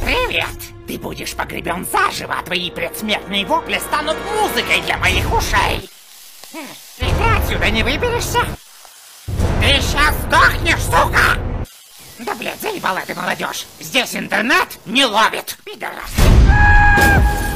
Привет! Ты будешь погребен заживо, а твои предсмертные вопли станут музыкой для моих ушей! И ты отсюда не выберешься? Ты сейчас сдохнешь, сука! Да, блядь, заебала ты, молодежь! Здесь интернет не ловит, пидорас!